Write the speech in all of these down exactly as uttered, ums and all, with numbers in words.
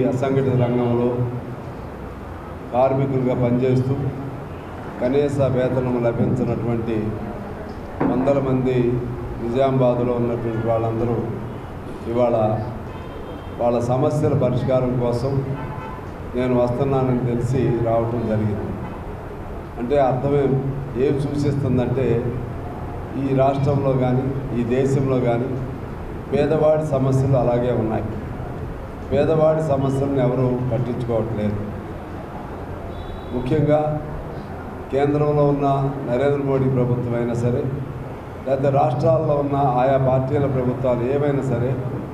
అసంఘటిత రంగంలో కార్మికులుగా పనిచేస్తూ కనీస వేతనం లభించినటువంటి వందల మంది నిజామాబాద్లో ఉన్నటువంటి వాళ్ళందరూ ఇవాళ వాళ్ళ సమస్యల పరిష్కారం కోసం నేను వస్తున్నానని తెలిసి రావటం జరిగింది. అంటే అర్థమే ఏం సూచిస్తుందంటే ఈ రాష్ట్రంలో కానీ ఈ దేశంలో కానీ పేదవాడి సమస్యలు అలాగే ఉన్నాయి. పేదవాడి సమస్యలను ఎవరూ పట్టించుకోవట్లేదు. ముఖ్యంగా కేంద్రంలో ఉన్న నరేంద్ర మోడీ ప్రభుత్వం అయినా సరే, లేకపోతే రాష్ట్రాల్లో ఉన్న ఆయా పార్టీల ప్రభుత్వాలు ఏవైనా సరే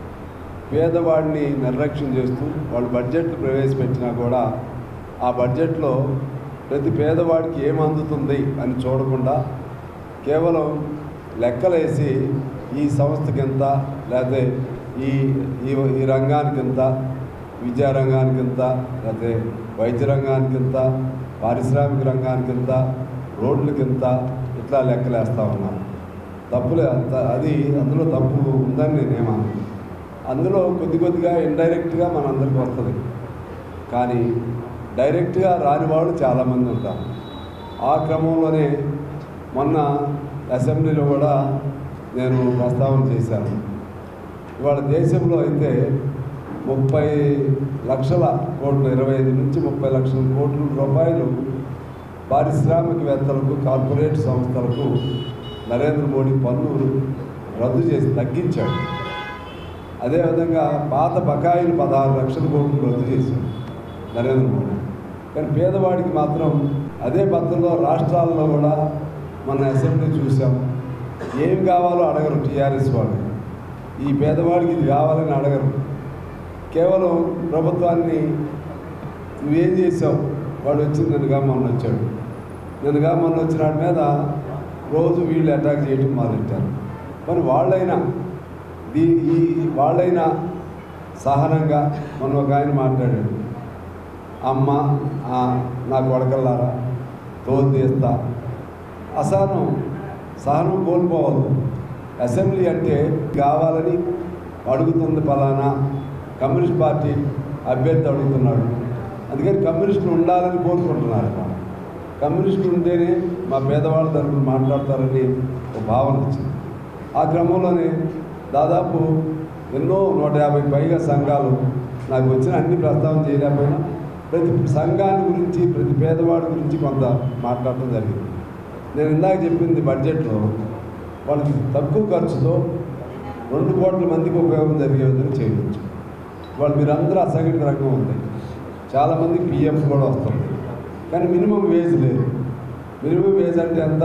పేదవాడిని నిర్లక్ష్యం చేస్తూ వాళ్ళు బడ్జెట్లు ప్రవేశపెట్టినా కూడా ఆ బడ్జెట్లో ప్రతి పేదవాడికి ఏం అందుతుంది అని చూడకుండా కేవలం లెక్కలేసి ఈ సంస్థకి ఎంత, లేకపోతే ఈ ఈ రంగానికి ఎంత, విద్యారంగానికి ఎంత, లేకపోతే వైద్య రంగానికి ఎంత, పారిశ్రామిక రంగానికి ఎంత, రోడ్లకి ఎంత, ఇట్లా లెక్కలేస్తూ ఉన్నాను. తప్పులే అది అందులో తప్పు ఉందని నేనేమన్నా. అందులో కొద్ది కొద్దిగా ఇండైరెక్ట్గా మనందరికీ వస్తుంది, కానీ డైరెక్ట్గా రాని వాళ్ళు చాలామంది ఉంటారు. ఆ క్రమంలోనే మొన్న అసెంబ్లీలో కూడా నేను ప్రస్తావన చేశాను. ఇవాళ దేశంలో అయితే ముప్పై లక్షల కోట్లు, ఇరవై ఐదు నుంచి ముప్పై లక్షల కోట్ల రూపాయలు పారిశ్రామికవేత్తలకు, కార్పొరేట్ సంస్థలకు నరేంద్ర మోడీ పన్నులు రద్దు చేసి తగ్గించాడు. అదేవిధంగా పాత బకాయిలు పదహారు లక్షల కోట్లు రద్దు చేశాడు నరేంద్ర మోడీ. కానీ పేదవాడికి మాత్రం అదే పద్ధతిలో రాష్ట్రాల్లో కూడా మన అసెంబ్లీ చూసాం, ఏం కావాలో అడగరు టీఆర్ఎస్ వాళ్ళు. ఈ పేదవాడికి ఇది కావాలని అడగరు. కేవలం ప్రభుత్వాన్ని నువ్వేం చేసావు, వాడు వచ్చి నిన్నగా మొన్న వచ్చాడు, నిన్నగా మొన్న వచ్చిన వాడి మీద రోజు వీళ్ళు అటాక్ చేయడం మొదలెట్టారు. మరి వాళ్ళైనా దీ ఈ వాళ్ళైనా సహనంగా మొన్న ఒక ఆయన మాట్లాడాడు, అమ్మ నా కొడకల్లారా తోలు తీస్తా. అసహనం సహనం కోల్పోవద్దు. అసెంబ్లీ అంటే కావాలని అడుగుతుంది, పలానా కమ్యూనిస్ట్ పార్టీ అభ్యర్థి అడుగుతున్నాడు, అందుకని కమ్యూనిస్టులు ఉండాలని కోరుకుంటున్నారు. కమ్యూనిస్టులు ఉంటేనే మా పేదవాళ్ళ తరఫున మాట్లాడతారని ఒక భావన వచ్చింది. ఆ క్రమంలోనే దాదాపు ఎన్నో నూట యాభై పైగా సంఘాలు నాకు వచ్చిన అన్ని ప్రస్తావన చేయలేకపోయినా ప్రతి సంఘాన్ని గురించి, ప్రతి పేదవాడి గురించి కొంత మాట్లాడటం జరిగింది. నేను ఇందాక చెప్పింది బడ్జెట్లో వాళ్ళకి తక్కువ ఖర్చుతో రెండు కోట్ల మందికి ఉపయోగం జరిగే విధంగా చేయవచ్చు. వాళ్ళు మీరందరూ అసంఘటిత రంగం ఉంది, చాలామందికి పిఎఫ్ కూడా వస్తుంది, కానీ మినిమం వేజ్ లేదు. మినిమం వేజ్ అంటే ఎంత?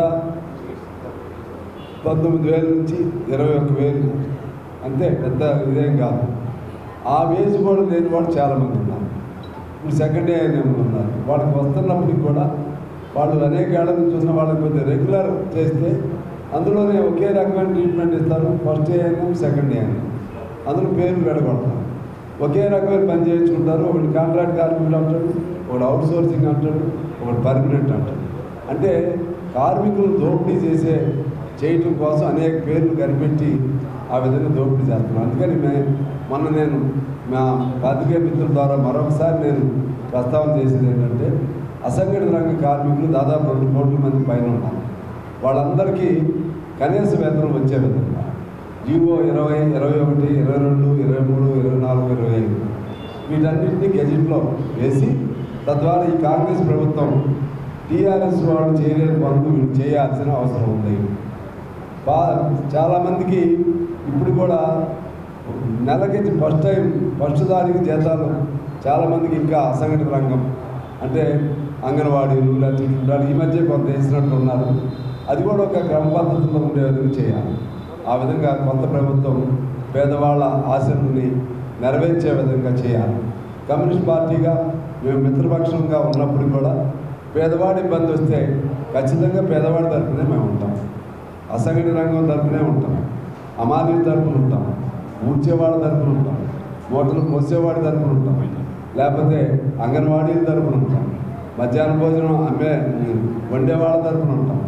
పంతొమ్మిది వేల నుంచి ఇరవై ఒక్క వేలు అంతే, పెద్ద ఇదేం కాదు. ఆ వేజ్ కూడా లేని వాళ్ళు చాలామంది ఉన్నారు. ఇప్పుడు సెకండ్ ఏఎన్ఎం ఉన్నారు, వాళ్ళకి వస్తున్నప్పటికి కూడా వాళ్ళు అనేక ఏళ్ళ నుంచి చూసిన వాళ్ళకి కొద్దిగా రెగ్యులర్ చేస్తే అందులోనే ఒకే రకమైన ట్రీట్మెంట్ ఇస్తారు. ఫస్ట్ ఏఎన్ఎం, సెకండ్ ఏఎన్ఎం, అందులో పేర్లు పెడగొడతారు. ఒకే రకమైన పని చేయించుకుంటారు. ఒకటి కాంట్రాక్ట్ కార్మికులు అంటాడు, ఒకటి అవుట్ సోర్సింగ్ అంటాడు, ఒకటి పర్మనెంట్ అంటాడు. అంటే కార్మికులు దోపిడీ చేసే చేయటం కోసం అనేక పేర్లు కనిపెట్టి ఆ విధంగా దోపిడీ చేస్తున్నాను. అందుకని మే మొన్న నేను మా పాత్రికేయ మిత్రుల ద్వారా మరొకసారి నేను ప్రస్తావన చేసేది ఏంటంటే, అసంఘటిత రంగ కార్మికులు దాదాపు రెండు కోట్ల మంది పైన ఉన్నారు. వాళ్ళందరికీ కనీస వేతనం వచ్చే విధంగా జీవో ఇరవై ఇరవై ఒకటి ఇరవై రెండు ఇరవై మూడు ఇరవై నాలుగు ఇరవై ఐదు వీటన్నింటినీ గెజిట్లో వేసి, తద్వారా ఈ కాంగ్రెస్ ప్రభుత్వం టీఆర్ఎస్ వాళ్ళు చేయలేని పనులు వీళ్ళు చేయాల్సిన అవసరం ఉంది. బా చాలామందికి ఇప్పుడు కూడా నెలకి ఫస్ట్ టైం ఫస్ట్ దానికి జీతాలు చాలామందికి ఇంకా అసంఘటిత రంగం అంటే అంగన్వాడీలు లేకపోతే ఈ మధ్య కొంత వేసినట్టు ఉన్నారు. అది కూడా ఒక క్రమ పద్ధతిలో ఉండే విధంగా చేయాలి. ఆ విధంగా కొత్త ప్రభుత్వం పేదవాళ్ళ ఆశలని నెరవేర్చే విధంగా చేయాలి. కమ్యూనిస్ట్ పార్టీగా మేము మిత్రపక్షంగా ఉన్నప్పుడు కూడా పేదవాడి ఇబ్బంది వస్తే ఖచ్చితంగా పేదవాడి తరఫునే మేము ఉంటాం, అసంఘటిత రంగం తరఫునే ఉంటాం, అమాలి తరఫున ఉంటాం, ఊడ్చేవాడి తరఫున ఉంటాం, మూటలు పోసేవాడి తరఫున ఉంటాం, లేకపోతే అంగన్వాడీల తరఫున ఉంటాం, మధ్యాహ్న భోజనం అమ్మే వండేవాళ్ళ తరఫున ఉంటాం.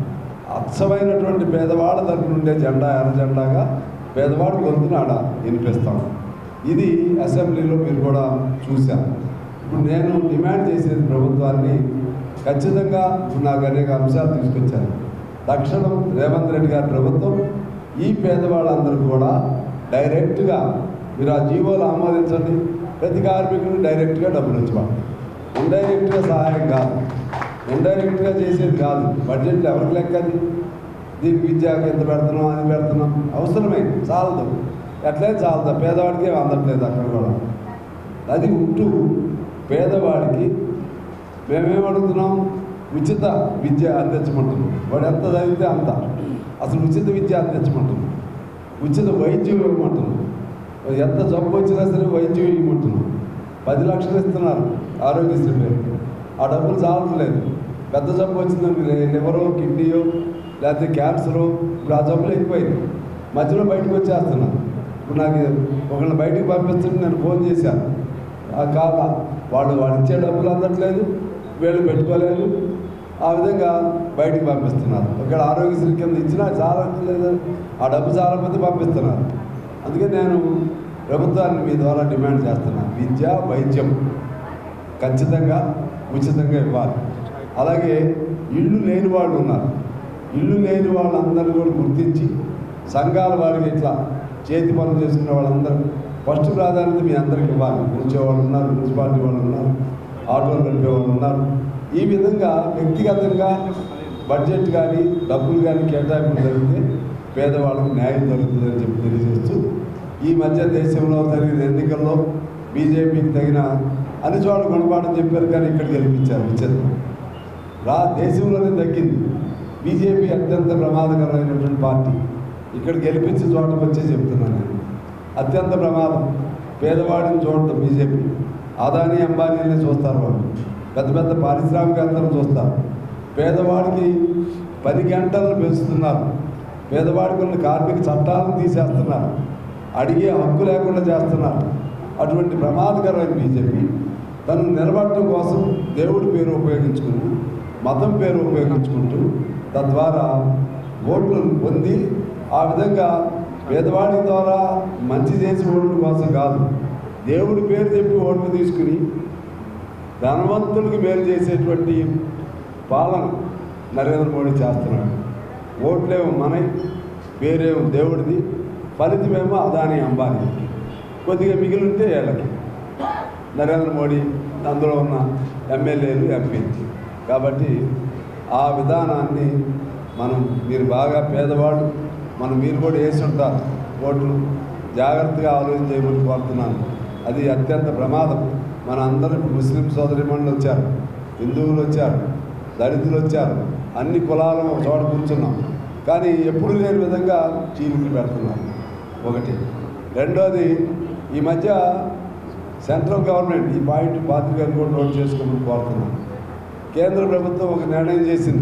అచ్చమైనటువంటి పేదవాళ్ళ తరఫున ఉండే జెండా ఎర్ర జెండాగా పేదవాడు గొంతును ఆడ వినిపిస్తాం. ఇది అసెంబ్లీలో మీరు కూడా చూశారు. ఇప్పుడు నేను డిమాండ్ చేసేది ప్రభుత్వాన్ని ఖచ్చితంగా నాకు అనేక అంశాలు తీసుకొచ్చాను. తక్షణం రేవంత్ రెడ్డి గారి ప్రభుత్వం ఈ పేదవాళ్ళందరూ కూడా డైరెక్ట్గా మీరు ఆ జీవోలు ఆమోదించండి. ప్రతి కార్మికుడు డైరెక్ట్గా డబ్బులు వచ్చేవాడు. ఇండైరెక్ట్గా సహాయం కాదు, ఇండైరెక్ట్గా చేసేది కాదు. బడ్జెట్లో ఎవరికి లెక్కది? దీనికి విద్యకు ఎంత పెడుతున్నాం, అని పెడుతున్నాం, అవసరమే, చాలదు. ఎట్లయితే చాలదు, పేదవాడికి అందట్లేదు అక్కడ కూడా. అది ఉంటూ పేదవాడికి మేమేం అడుగుతున్నాం? ఉచిత విద్య అందించమంటున్నాం. వాడు ఎంత చదివితే అంత. అసలు ఉచిత విద్య అందించమంటున్నాం, ఉచిత వైద్యం ఇవ్వమంటున్నాం. ఎంత జబ్బు వచ్చినా సరే వైద్యం ఇవ్వమంటున్నాం. పది లక్షలు ఇస్తున్నారు ఆరోగ్యశ్రీ పేరు. ఆ డబ్బులు చాలట్లేదు. పెద్ద జబ్బు వచ్చిందండి, లివరో కిడ్నీయో లేకపోతే క్యాన్సరు, ఇప్పుడు ఆ జబ్బులు ఎక్కువైంది. మధ్యలో బయటకు వచ్చేస్తున్నాను. ఇప్పుడు నాకు ఒకళ్ళని బయటకు పంపిస్తుంటే నేను ఫోన్ చేశాను. ఆ కాక వాళ్ళు వాళ్ళు ఇచ్చే డబ్బులు అందట్లేదు, వీళ్ళు పెట్టుకోలేదు. ఆ విధంగా బయటకు పంపిస్తున్నారు. ఒకవేళ ఆరోగ్యశ్రీ కింద ఇచ్చినా చాలట్లేదు, ఆ డబ్బు చాలకపోతే పంపిస్తున్నారు. అందుకే నేను ప్రభుత్వాన్ని మీ ద్వారా డిమాండ్ చేస్తున్నాను. విద్య వైద్యం ఖచ్చితంగా ఉచితంగా ఇవ్వాలి. అలాగే ఇళ్ళు లేని వాళ్ళు ఉన్నారు. ఇళ్ళు లేని వాళ్ళందరూ కూడా గుర్తించి సంఘాల వారికి ఇట్లా చేతి పనులు చేసుకునే వాళ్ళందరూ ఫస్ట్ ప్రాధాన్యత మీ అందరికి ఇవ్వాలి. కూర్చోవాళ్ళు ఉన్నారు, మున్సిపాలిటీ వాళ్ళు ఉన్నారు, ఆటోలు నడిపే వాళ్ళు ఉన్నారు. ఈ విధంగా వ్యక్తిగతంగా బడ్జెట్ కానీ డబ్బులు కానీ కేటాయింపులు జరిగితే పేదవాళ్ళకు న్యాయం జరుగుతుందని చెప్పి తెలియజేస్తూ, ఈ మధ్య దేశంలో జరిగిన ఎన్నికల్లో బీజేపీకి తగిన అన్ని చోట్ల గుణపాఠం చెప్పారు, కానీ ఇక్కడ గెలిపించారు. విచిత్రం, రా దేశంలోనే తగ్గింది. బీజేపీ అత్యంత ప్రమాదకరమైనటువంటి పార్టీ. ఇక్కడ గెలిపించి చోటకు వచ్చే చెప్తున్నాను నేను. అత్యంత ప్రమాదం. పేదవాడిని చూడటం బీజేపీ. అదానీ అంబానీని చూస్తారు వాళ్ళు. పెద్ద పెద్ద పారిశ్రామికవేత్తలు చూస్తారు. పేదవాడికి పది గంటలను పెంచుతున్నారు. పేదవాడికి ఉన్న కార్మిక చట్టాలను తీసేస్తున్నారు. అడిగే హక్కు లేకుండా చేస్తున్నారు. అటువంటి ప్రమాదకరమైన బీజేపీ తను నిలబడటం కోసం దేవుడి పేరు ఉపయోగించుకుని, మతం పేరు ఉపయోగించుకుంటూ తద్వారా ఓట్లను పొంది ఆ విధంగా పేదవాడి ద్వారా మంచి చేసి ఓట్ల కోసం కాదు, దేవుడి పేరు చెప్పి ఓట్లు తీసుకుని ధనవంతుడికి మేలు చేసేటువంటి పాలన నరేంద్ర మోడీ చేస్తున్నాడు. ఓట్లేమో మనై, పేరేమో దేవుడిది, ఫలితమేమో అదానీ అంబానీ. కొద్దిగా మిగిలి ఉంటే వీళ్ళకి నరేంద్ర మోడీ అందులో ఉన్న ఎమ్మెల్యేలు ఎంపీలు. కాబట్టి ఆ విధానాన్ని మనం మీరు బాగా పేదవాళ్ళు మనం మీరు కూడా వేసి ఉంటారు ఓట్లు, జాగ్రత్తగా ఆలోచన చేయమని కోరుతున్నాను. అది అత్యంత ప్రమాదం. మన అందరూ ముస్లిం సోదరిమణులు వచ్చారు, హిందువులు వచ్చారు, దళితులు వచ్చారు, అన్ని కులాలను ఒక చోట కూర్చున్నాం. కానీ ఎప్పుడు లేని విధంగా చీలికలు పెడుతున్నారు. ఒకటి. రెండోది, ఈ మధ్య సెంట్రల్ గవర్నమెంట్ ఈ పాయింట్ పాత్రికలు కూడా నోట్ చేసుకోమని కోరుతున్నాను. కేంద్ర ప్రభుత్వం ఒక నిర్ణయం చేసింది.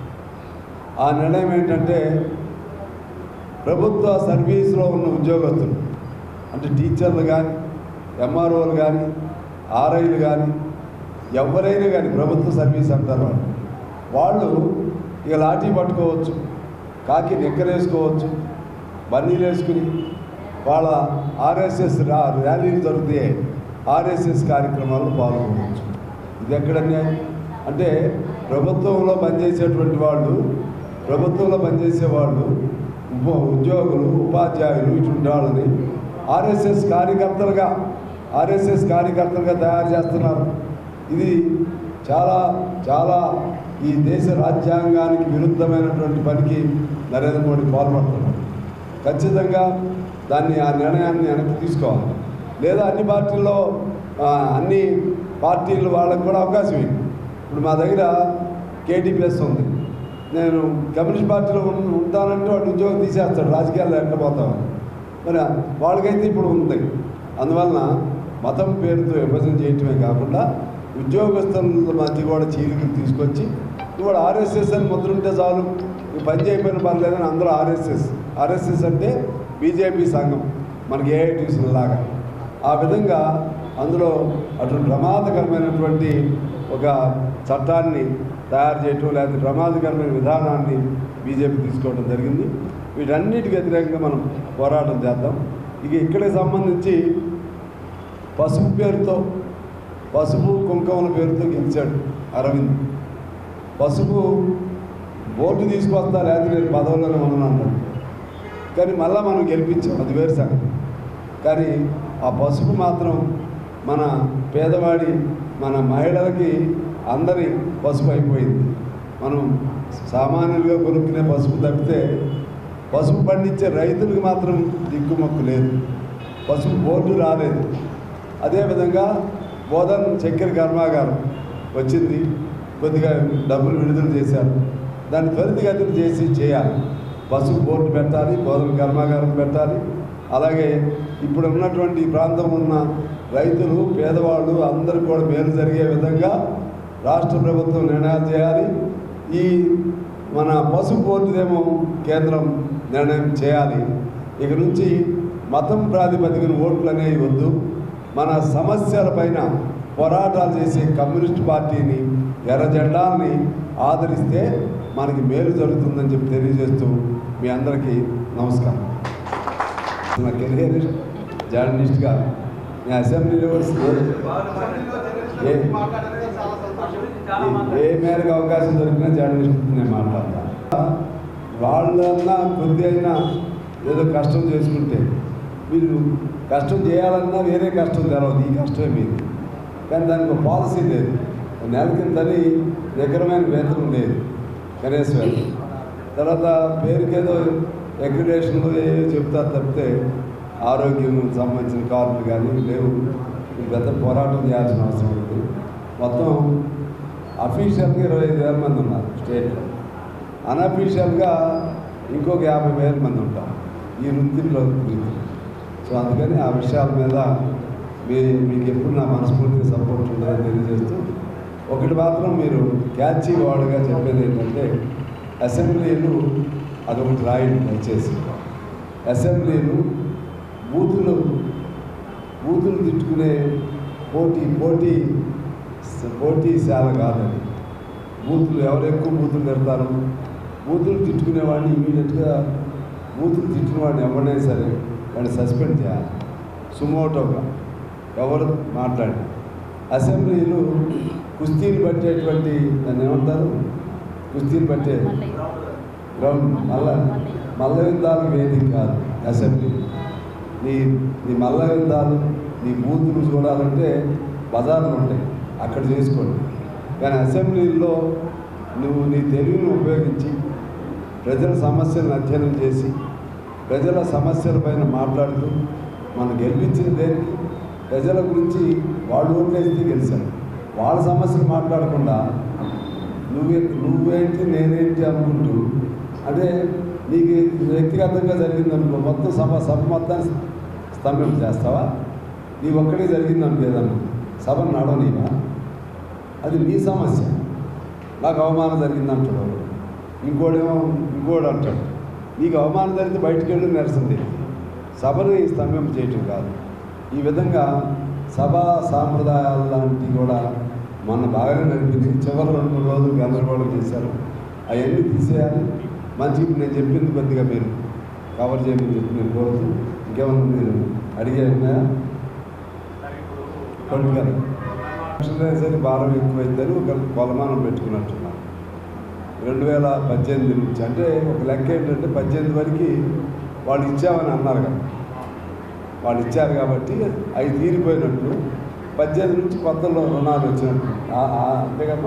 ఆ నిర్ణయం ఏంటంటే ప్రభుత్వ సర్వీస్లో ఉన్న ఉద్యోగస్తులు అంటే టీచర్లు కానీ, ఎంఆర్ఓలు కానీ, ఆర్ఐలు కానీ, ఎవరైనా కానీ ప్రభుత్వ సర్వీస్ అంటారు వాళ్ళు. వాళ్ళు ఇక లాఠీ పట్టుకోవచ్చు, కాకి నిక్కరేసుకోవచ్చు, బన్నీలు వేసుకుని వాళ్ళ ఆర్ఎస్ఎస్ ర్యాలీలు జరుగుతాయి, ఆర్ఎస్ఎస్ కార్యక్రమాల్లో పాల్గొనవచ్చు. ఇది ఎక్కడన్నా అంటే ప్రభుత్వంలో పనిచేసేటువంటి వాళ్ళు, ప్రభుత్వంలో పనిచేసే వాళ్ళు, ఉప ఉద్యోగులు, ఉపాధ్యాయులు ఇటువంటి వాళ్ళని ఆర్ఎస్ఎస్ కార్యకర్తలుగా ఆర్ఎస్ఎస్ కార్యకర్తలుగా తయారు చేస్తున్నారు. ఇది చాలా చాలా ఈ దేశ రాజ్యాంగానికి విరుద్ధమైనటువంటి పనికి నరేంద్ర మోడీ పాల్పడుతున్నారు. ఖచ్చితంగా దాన్ని ఆ నిర్ణయాన్ని వెనక్కి తీసుకోవాలి. లేదా అన్ని పార్టీల్లో అన్ని పార్టీలు వాళ్ళకు కూడా అవకాశం ఉంది. ఇప్పుడు మా దగ్గర కేటీపీఎస్ ఉంది. నేను కమ్యూనిస్ట్ పార్టీలో ఉంటానంటే వాడు ఉద్యోగం తీసేస్తాడు, రాజకీయాల్లో ఎట్లా పోతామని. మరి వాళ్ళకైతే ఇప్పుడు ఉంది. అందువలన మతం పేరుతో విభజన చేయటమే కాకుండా ఉద్యోగస్తుల మధ్య కూడా చీలికలు తీసుకొచ్చి ఇవాడు ఆర్ఎస్ఎస్ అని ముద్రుంటే చాలు, ఈ పని చేయకపోయిన పర్లేదని అందరూ ఆర్ఎస్ఎస్ ఆర్ఎస్ఎస్ అంటే బీజేపీ సంఘం, మనకి ఏఐటీసీ లాగా. ఆ విధంగా అందులో అటువంటి ప్రమాదకరమైనటువంటి ఒక చట్టాన్ని తయారు చేయటం, లేకపోతే ప్రమాదకరమైన విధానాన్ని బీజేపీ తీసుకోవడం జరిగింది. వీటన్నిటికి వ్యతిరేకంగా మనం పోరాటం చేద్దాం. ఇక ఇక్కడికి సంబంధించి పసుపు పేరుతో పసుపు కుంకుమల పేరుతో గెలిచాడు అరవింద్. పసుపు ఓటు తీసుకొస్తా లేదా నేను పదవులను ఉన్నాను అన్నాడు. కానీ మళ్ళీ మనం గెలిపించాం, అది వేరు సంగతి. కానీ ఆ పసుపు మాత్రం మన పేదవాడి మన మహిళలకి అందరి పసుపు అయిపోయింది. మనం సామాన్యులుగా కొనుక్కునే పసుపు తప్పితే పసుపు పండించే రైతులకు మాత్రం దిక్కుమొక్కు లేదు. పసుపు బోర్డు రాలేదు. అదేవిధంగా బోధన్ చక్కెర కర్మాగారం వచ్చింది, కొద్దిగా డబ్బులు విడుదల చేశారు. దాన్ని త్వరితగతిన చేసి చేయాలి. పసుపు బోర్డు పెట్టాలి, బోధన కర్మాగారం పెట్టాలి. అలాగే ఇప్పుడు ఉన్నటువంటి ప్రాంతం ఉన్న రైతులు పేదవాళ్ళు అందరూ కూడా మేలు జరిగే విధంగా రాష్ట్ర ప్రభుత్వం నిర్ణయాలు చేయాలి. ఈ మన పసుపు బోర్డుదేమో కేంద్రం నిర్ణయం చేయాలి. ఇక నుంచి మతం ప్రాతిపదికన ఓట్లు అనేవి వద్దు. మన సమస్యలపైన పోరాటాలు చేసే కమ్యూనిస్ట్ పార్టీని ఎర్ర జెండాల్ని ఆదరిస్తే మనకి మేలు జరుగుతుందని చెప్పి తెలియజేస్తూ మీ అందరికీ నమస్కారం. నా కెరీర్ జర్నలిస్ట్గా నేను అసెంబ్లీలో ఏ ఏ మేరకు అవకాశం దొరికినా జర్నలిస్ట్ నేను మాట్లాడతాను. వాళ్ళన్నా కొద్ది అయినా ఏదో కష్టం చేసుకుంటే వీళ్ళు కష్టం చేయాలన్నా వేరే కష్టం తెలవదు, ఈ కష్టమే మీది. కానీ దానికి ఒక పాలసీ లేదు. నెల కిందని నికరమైన వేతనం లేదు కనీసం. తర్వాత పేరుకేదో అక్రిడేషన్లు ఏవో చెప్తారు తప్పితే ఆరోగ్యం సంబంధించిన కార్డులు కానీ లేవు. పెద్ద పోరాటం చేయాల్సిన అవసరం ఉంది. మొత్తం అఫీషియల్గా ఇరవై ఐదు వేల మంది ఉన్నారు స్టేట్లో, అన్అఫీషియల్గా ఇంకొక యాభై వేల మంది ఉంటారు ఈ వృత్తిలో. సో అందుకని ఆ విషయాల మీద మీ మీకు ఎప్పుడు నా మనస్ఫూర్తిగా సపోర్ట్ ఉంటుందని తెలియజేస్తూ, ఒకటి మాత్రం మీరు క్యాచీ వర్డ్గా చెప్పేది ఏంటంటే అసెంబ్లీలు అదొకటి రాయండి దయచేసి. అసెంబ్లీలు బూతులు బూతులు తిట్టుకునే పోటీ పోటీ పోటీశాల కాదని. బూతులు ఎవరు ఎక్కువ బూతులు తిడతారు, బూతులు తిట్టుకునేవాడిని ఇమీడియట్గా బూతులు తిట్టిన వాడిని ఎవరైనా సరే వాడిని సస్పెండ్ చేయాలి సుమోటోగా, ఎవరు మాట్లాడి. అసెంబ్లీలు కుస్తీలు పట్టేటువంటి దాన్ని ఏమంటారు, కుస్తీలు పట్టే గ్రౌండ్, మల్ల మల్ల యుద్ధాలకు వేదిక కాదు అసెంబ్లీ. నీ నీ మల్ల యుద్ధాలు నీ బూతులు చూడాలంటే బజార్లు ఉంటాయి, అక్కడ చేసుకోండి. కానీ అసెంబ్లీల్లో నువ్వు నీ తెలివిని ఉపయోగించి ప్రజల సమస్యలను అధ్యయనం చేసి ప్రజల సమస్యలపైన మాట్లాడుతూ మనం గెలిపించిన దేనికి ప్రజల గురించి వాళ్ళు ఓట్లేస్తే గెలిచారు. వాళ్ళ సమస్యలు మాట్లాడకుండా నువ్వే నువ్వేంటి నేనేంటి అనుకుంటూ, అంటే నీకు వ్యక్తిగతంగా జరిగిందనుకో మొత్తం సభ సభ మొత్తాన్ని స్తంభం చేస్తావా? నీ ఒక్కడే జరిగిందనుకో ఏదన్నా సభను నడవనీవా? అది నీ సమస్య. నాకు అవమానం జరిగిందంటాడు, ఇంకోడేమో ఇంకోడు అంటాడు. నీకు అవమానం జరిగితే బయటికి వెళ్ళి నిరసన, సభని స్తంభం చేయటం కాదు. ఈ విధంగా సభా సాంప్రదాయాలు లాంటివి కూడా మొన్న బాగానే నడిపింది. చివరి రెండు మూడు రోజులు గందరగోళం చేశారు, అవన్నీ తీసేయాలి. మంచిగా నేను చెప్పింది కొద్దిగా మీరు కవర్ చేయమని చెప్పి నేను కోరుతూ, ఇంకేమన్నా మీరు అడిగే ఉన్నాయా? కొట్టుగారు సరే భారం ఎక్కువైందని ఒక కొలమానం పెట్టుకున్నట్టున్నాను. రెండు వేల పద్దెనిమిది నుంచి అంటే ఒక లెక్క ఏంటంటే పద్దెనిమిది వరకు వాళ్ళు ఇచ్చామని అన్నారు కదా, వాళ్ళు ఇచ్చారు కాబట్టి అవి తీరిపోయినట్టు. పద్దెనిమిది నుంచి కొత్తలో రుణాలు వచ్చినట్టు అంతే కదా.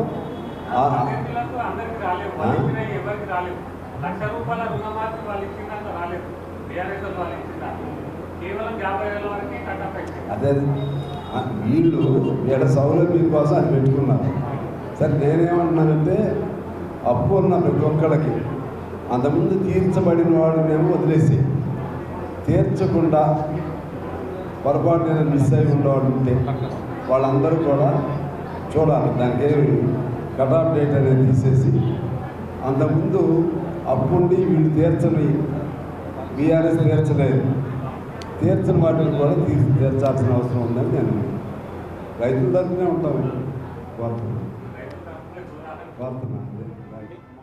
అదే వీళ్ళు వీళ్ళ సౌలభ్యం కోసం అది పెట్టుకున్నారు. సరే నేనేమంటున్నానంటే అప్పు ఉన్న ప్రతి ఒక్కళ్ళకి అంతకుముందు తీర్చబడిన వాడినేమో వదిలేసి తీర్చకుండా పొరపాటు నేను మిస్ అయి ఉండేవాడు ఉంటే వాళ్ళందరూ కూడా చూడాలి. దానికి కట్ ఆఫ్ డేట్ అనేది తీసేసి అంతకుముందు అప్పుండి వీళ్ళు తీర్చని బీఆర్ఎస్ తీర్చలేదు, తీర్చని వాటిని కూడా తీర్చి తీర్చాల్సిన అవసరం ఉందని నేను రైతుల తరఫునే ఉంటాను కోరుతున్నాను కోరుతున్నాను